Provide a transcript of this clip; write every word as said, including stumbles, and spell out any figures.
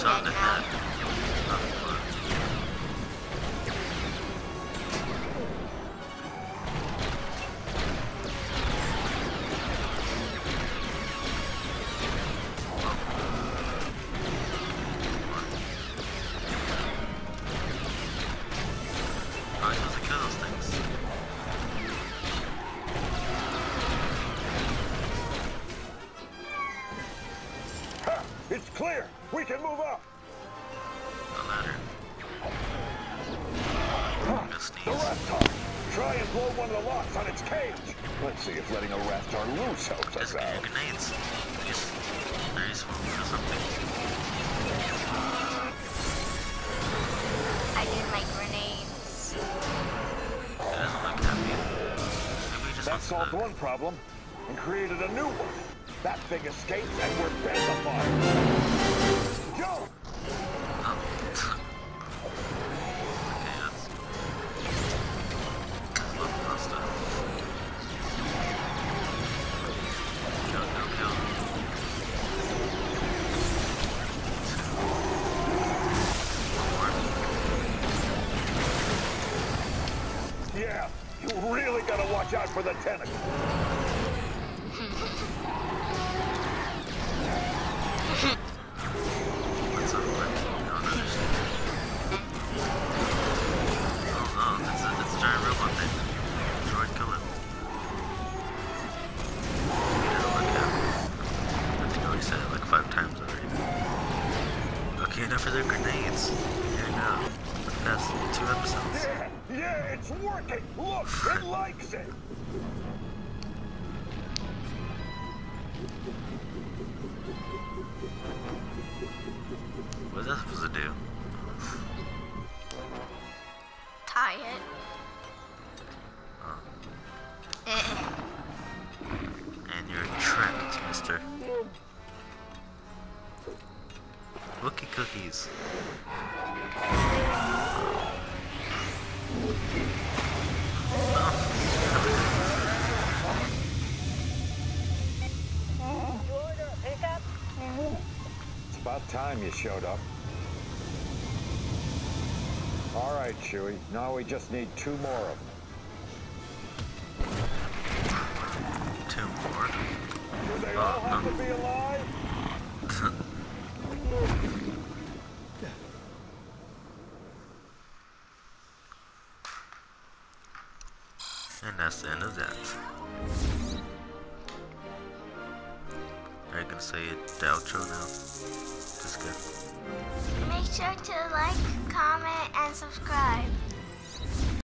dead now. It's clear. We can move up. No matter. Huh, the Raptor. Try and blow one of the locks on its cage. Let's see if letting a Raptor loose helps us Just get out. your grenades. Just very useful for something. I need my grenades. It doesn't look happy. Maybe he just That wants solved to one problem and created a new one. That thing escapes and we're bent apart. Joe! Oh. Okay, that's... That's love pasta. Kill, kill, kill. One more. Yeah, you really gotta watch out for the tentacle. What's up, man? I don't understand. Oh, oh, that's a, that's a giant robot thing. Droid, kill it. Yeah, look at it. I think I already said it like five times already. Okay, enough for their grenades. Here we go. The past two episodes. Yeah, yeah, it's working. Look, it likes it. What's that supposed to do? Tie it. Oh. Eh. And you're trapped, mister. Wookie cookies. It's about time you showed up. All right, Chewie. Now we just need two more of them. Two more. Do they Oh, all have no. to be alive? And that's the end of that. Are you gonna say the outro now? Just good. Make sure to like, comment, and subscribe.